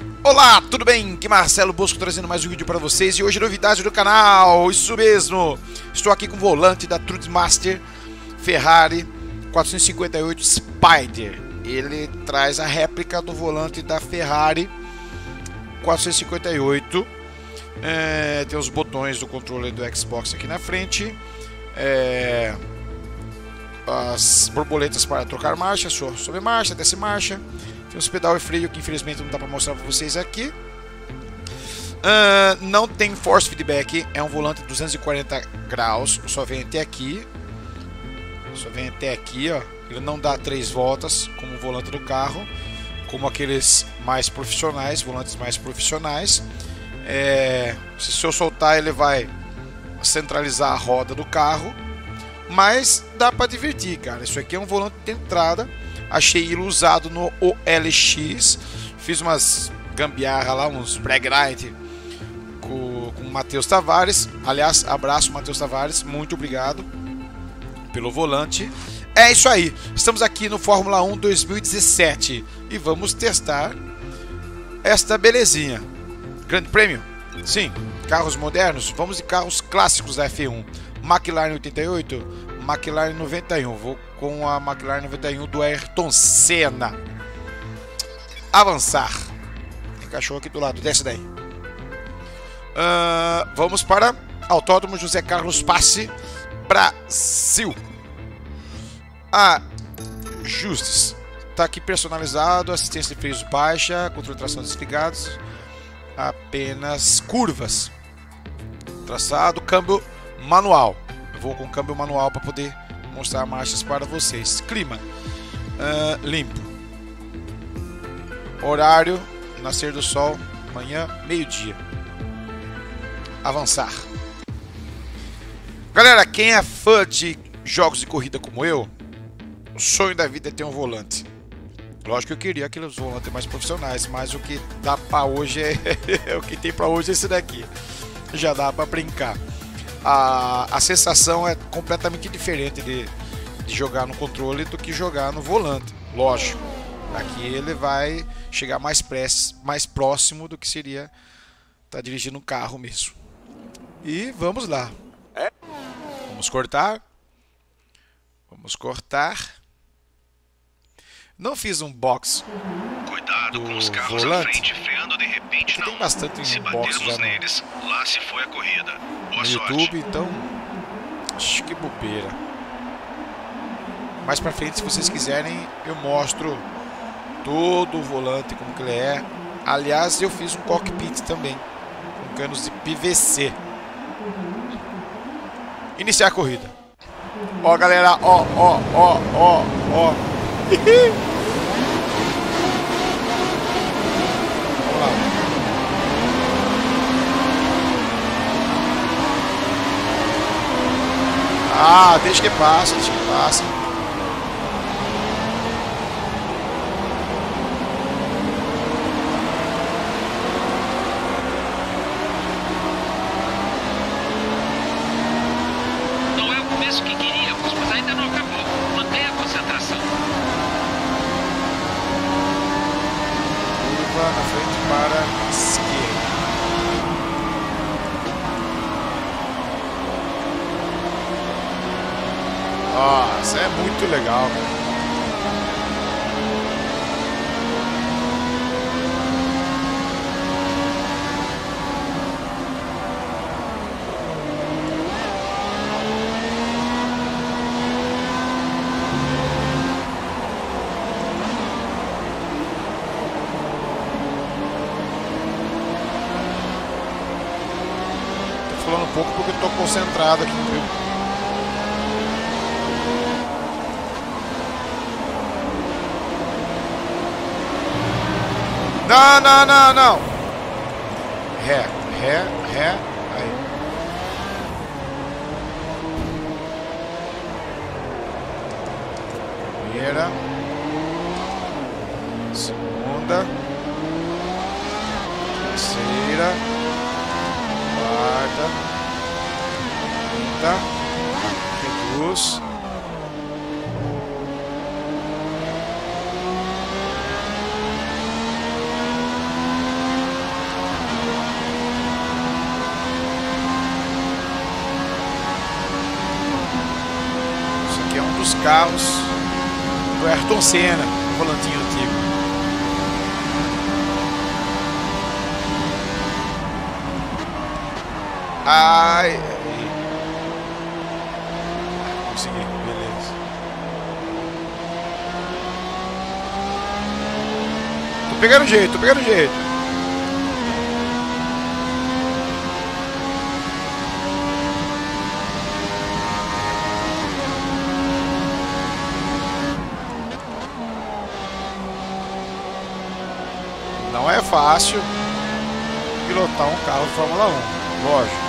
Olá, tudo bem? Aqui Marcelo Bosco trazendo mais um vídeo para vocês e hoje novidade do canal, isso mesmo! Estou aqui com o volante da Trudmaster Ferrari 458 Spider. Ele traz a réplica do volante da Ferrari 458. Tem os botões do controle do Xbox aqui na frente. As borboletas para trocar marcha, sobe marcha, desce marcha. Tem os pedal e freio que infelizmente não dá para mostrar para vocês aqui. Não tem force feedback, é um volante de 240 graus, só vem até aqui. Ó. Ele não dá 3 voltas como o volante do carro, como aqueles mais profissionais, volantes mais profissionais. Se eu soltar, ele vai centralizar a roda do carro, mas dá para divertir, cara. Isso aqui é um volante de entrada. Achei ele usado no OLX. Fiz umas gambiarra lá, uns brag night com o Matheus Tavares. Aliás, abraço Matheus Tavares, muito obrigado pelo volante. É isso aí, estamos aqui no Fórmula 1 2017 e vamos testar esta belezinha. Grande prêmio? Sim. Carros modernos? Vamos de carros clássicos da F1. McLaren 88, McLaren 91. Vou com a McLaren 91 do Ayrton Senna. Avançar. Tem cachorro aqui do lado, desce daí. Vamos para Autódromo José Carlos Passe, Brasil. Ajustes. Está aqui personalizado, assistência de freios baixa, controle de tração desligados, apenas curvas. Traçado, câmbio manual. Eu vou com câmbio manual para poder mostrar marchas para vocês. Clima limpo. Horário nascer do sol, manhã, meio-dia. Avançar. Galera, quem é fã de jogos de corrida como eu, o sonho da vida é ter um volante. Lógico que eu queria aqueles volantes mais profissionais, mas o que dá para hoje o que tem para hoje é esse daqui. Já dá para brincar. A sensação é completamente diferente de jogar no controle do que jogar no volante. Lógico, aqui ele vai chegar mais próximo do que seria estar dirigindo um carro mesmo. E vamos lá. Vamos cortar. Vamos cortar. Não fiz um box. Cuidado com os carros volante à frente, freando de repente tem bastante se box já neles, lá se foi a corrida. Boa no sorte. YouTube, então acho que bobeira. Mais pra frente, se vocês quiserem, eu mostro todo o volante, como que ele é. Aliás, eu fiz um cockpit também, com canos de PVC. Iniciar a corrida. Ó, galera, ó. Deixa que passe. Não é o começo que queríamos, mas ainda não acabou. Mantenha a concentração. Curva na frente para a esquerda. Nossa, é muito legal, cara. Tô falando um pouco porque eu tô concentrado aqui, viu? Não. Ré. Aí. Primeira. Segunda. Terceira. Quarta. Quinta. Reduz. os carros do Ayrton Senna, o volantinho antigo. Ai, consegui, beleza. Tô pegando jeito, tô pegando jeito. Não é fácil pilotar um carro de Fórmula 1, lógico.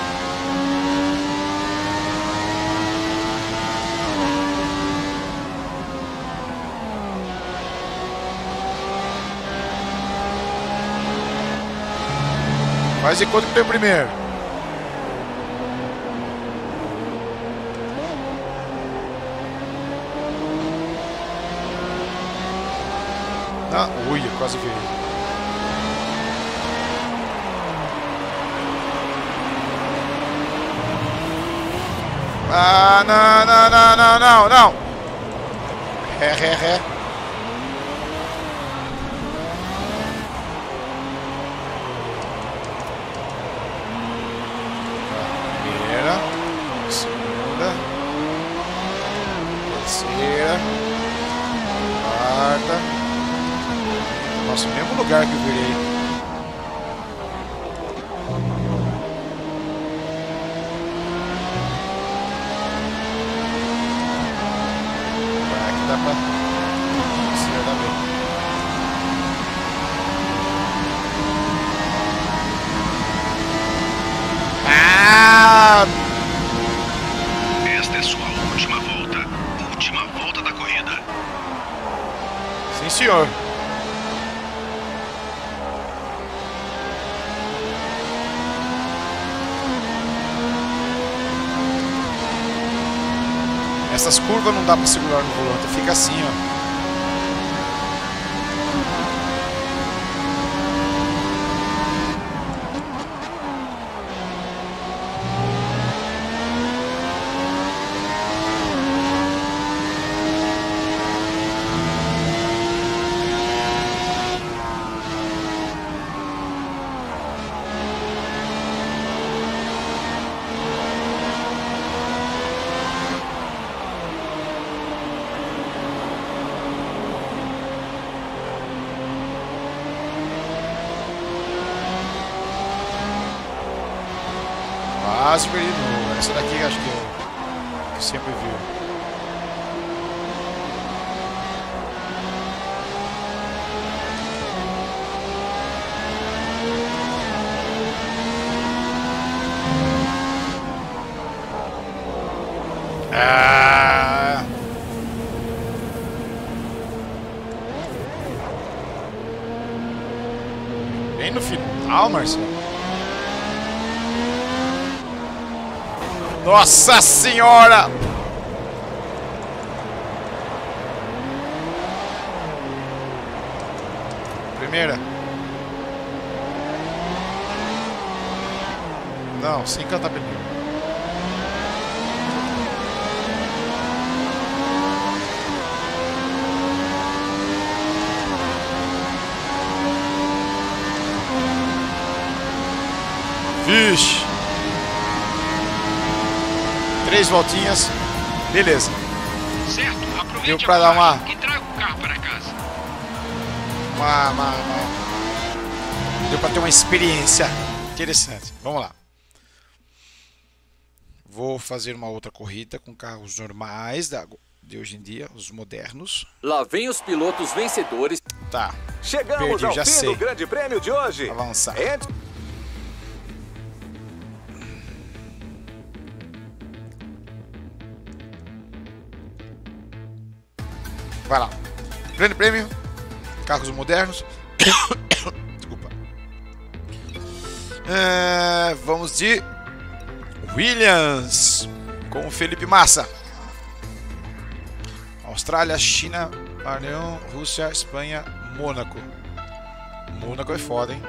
Faz de conta que tem o primeiro. Ah, ui, quase veio. Ah, não, não, não, não, não, não. Ré. Primeira, segunda, terceira, quarta. Nossa, o mesmo lugar que eu virei. Dá pra acelerar bem. Ah! Esta é sua última volta. Última volta da corrida. Sim, senhor. Essas curvas não dá pra segurar no volante, fica assim, ó. Quase perdi de novo. Essa daqui acho que eu sempre viu. Ah! Bem no final, Marcelo. Nossa Senhora! Primeira. Não, sem cantar pneu. Vixe. 3 voltinhas, beleza. Certo, aproveite. Deu pra dar uma... e traga o carro para casa. Deu pra ter uma experiência interessante. Vamos lá. Vou fazer uma outra corrida com carros normais de hoje em dia, os modernos. Lá vem os pilotos vencedores. Tá. Chegamos Perdi, ao já fim sei. do Grande Prêmio de hoje. Avançar. Vai lá. Grande Prêmio. Carros modernos. Desculpa. Vamos de Williams com o Felipe Massa. Austrália, China, Arneon, Rússia, Espanha, Mônaco. Mônaco é foda, hein?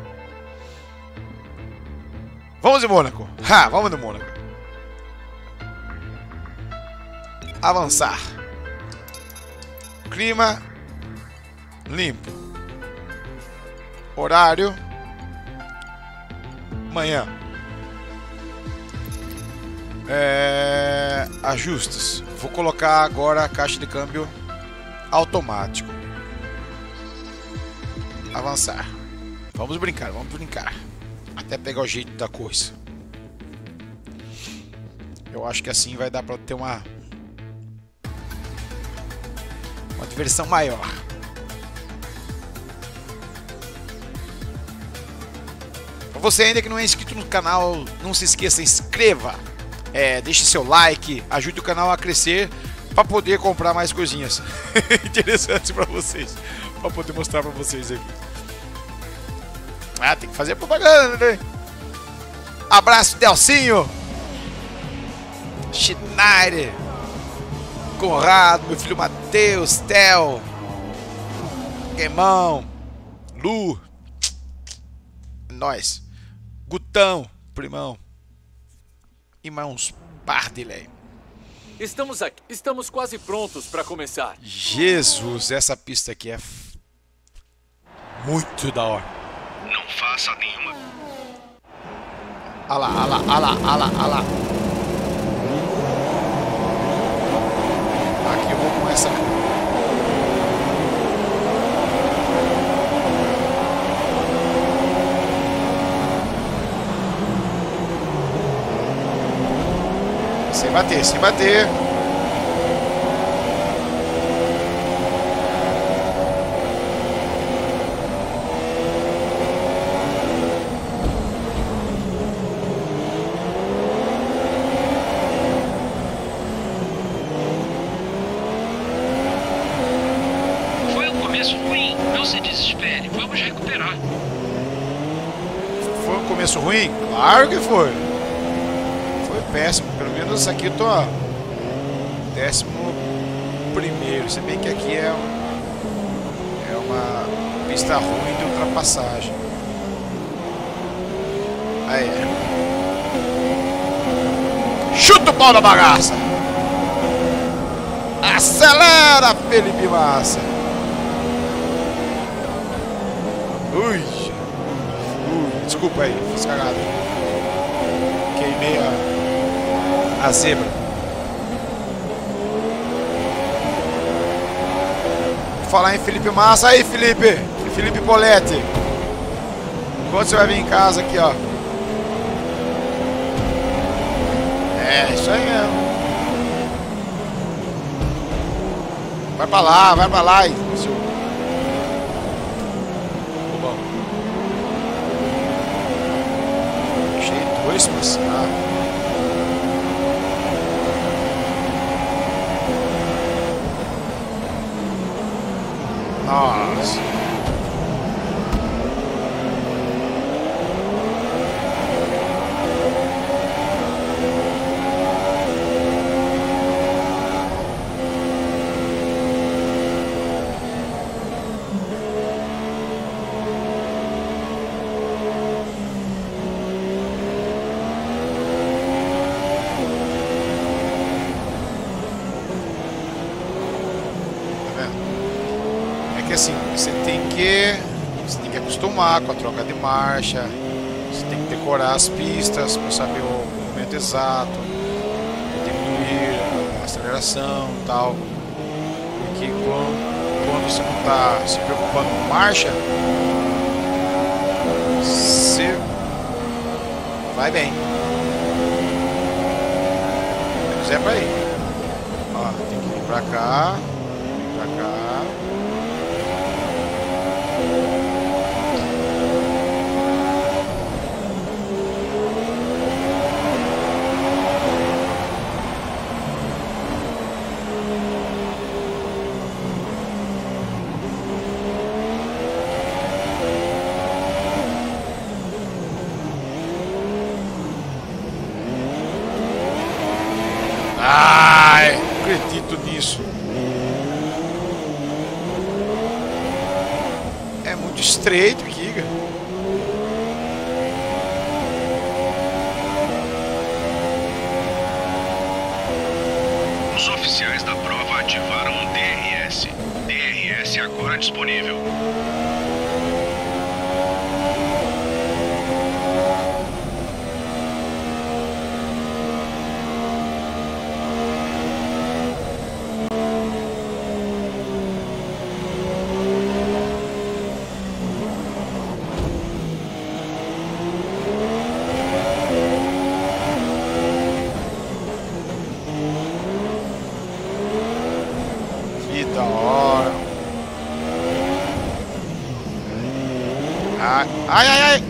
Vamos de Mônaco. Vamos de Mônaco. Avançar. Clima limpo. Horário manhã. Ajustes. Vou colocar agora a caixa de câmbio automático. Avançar. Vamos brincar, vamos brincar. Até pegar o jeito da coisa. Eu acho que assim vai dar para ter uma diversão maior. Para você ainda que não é inscrito no canal, não se esqueça, inscreva. Deixe seu like, ajude o canal a crescer para poder comprar mais coisinhas interessantes para vocês, para poder mostrar para vocês aqui. Tem que fazer propaganda, né? Abraço, Delcinho, Schneider, Conrado, meu filho Matheus, Theo, Guemão, Lu, nós, Gutão, primão. E mais uns par de lei. Estamos aqui. Estamos quase prontos para começar. Jesus, essa pista aqui é muito da hora. Não faça nenhuma. Olha lá, olha lá, olha lá, olha lá, olha lá. Aqui eu vou com essa. Sem bater, sem bater. Foi um começo ruim. Não se desespere. Vamos recuperar. Foi um começo ruim? Claro que foi. Foi péssimo. Pelo menos aqui eu tô 11º. Se bem que aqui é uma pista ruim de ultrapassagem. Aí. Chuta o pau da bagaça. Acelera, Felipe Massa. Ui. Desculpa aí, fiz cagada. Queimei a zebra. Vou falar em Felipe Massa. Aí, Felipe. Felipe Poletti. Quando você vai vir em casa aqui, ó. Isso aí mesmo. Vai pra lá, vai pra lá. Seu... Bom. Deixei 2 passar. Nossa. Assim, você tem que acostumar com a troca de marcha, você tem que decorar as pistas para saber o momento exato, diminuir a aceleração e tal, porque quando você não está se preocupando com marcha, você vai bem. Mas é para ir. Ó, tem que vir para cá, vir para cá. Ai, não acredito nisso. É muito estreito aqui, cara. Os oficiais da prova ativaram o DRS. disponível. Que da hora. Ai, ai, ai, ai.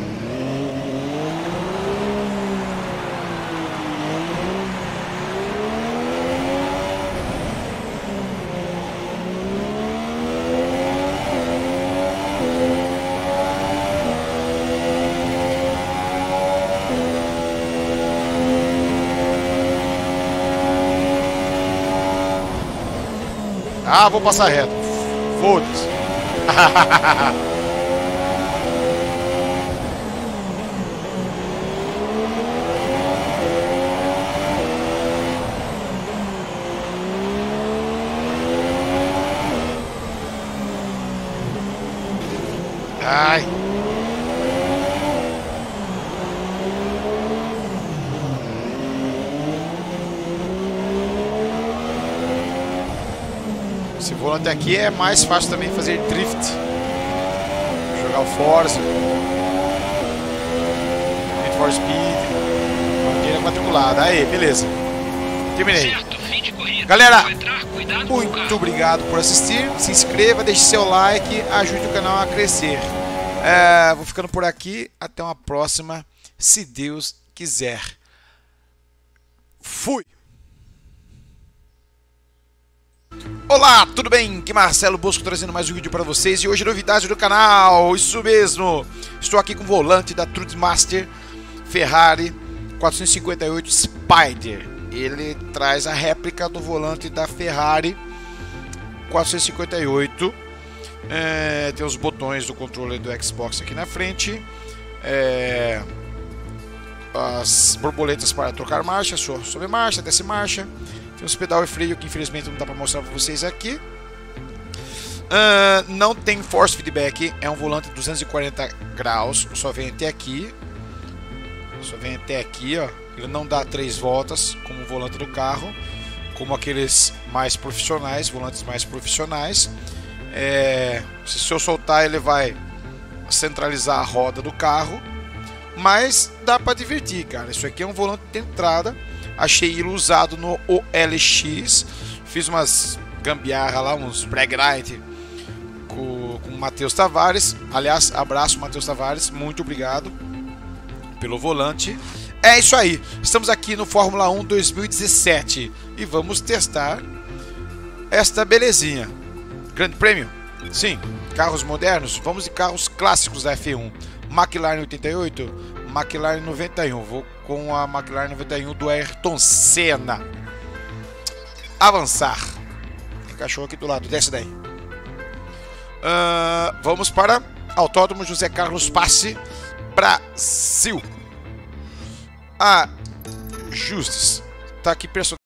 Ah, vou passar reto. Foda-se. Ai. Esse volante aqui é mais fácil também fazer drift. Jogar o Forza. Need for Speed. Bandeira matriculada. Aí, beleza. Terminei. Certo, fim de corrida. Galera, Vou entrar, cuidado com o muito carro. obrigado por assistir. Se inscreva, deixe seu like, ajude o canal a crescer. Vou ficando por aqui. Até uma próxima, se Deus quiser. Fui! Olá, tudo bem? Aqui Marcelo Bosco trazendo mais um vídeo para vocês. E hoje novidade do canal, isso mesmo. Estou aqui com o volante da Trudmaster Ferrari 458 Spider. Ele traz a réplica do volante da Ferrari 458. Tem os botões do controle do Xbox aqui na frente. As borboletas para trocar marcha, sobe marcha, desce marcha. Tem os pedal e freio que infelizmente não dá para mostrar para vocês aqui. Não tem force feedback, é um volante de 240 graus, só vem até aqui. Ó. Ele não dá 3 voltas como o volante do carro, como aqueles mais profissionais, volantes mais profissionais. Se eu soltar, ele vai centralizar a roda do carro, mas dá para divertir, cara. Isso aqui é um volante de entrada. Achei ele usado no OLX. Fiz umas gambiarra lá, uns brag night com o Matheus Tavares. Aliás, abraço Matheus Tavares, muito obrigado pelo volante. É isso aí, estamos aqui no Fórmula 1 2017 e vamos testar esta belezinha. Grande prêmio? Sim. Carros modernos? Vamos de carros clássicos da F1. McLaren 88, McLaren 91. Vou com a McLaren 91 do Ayrton Senna. Avançar. Tem cachorro aqui do lado, desce daí. Vamos para Autódromo José Carlos Passe, Brasil. Ajustes. Tá aqui personagem.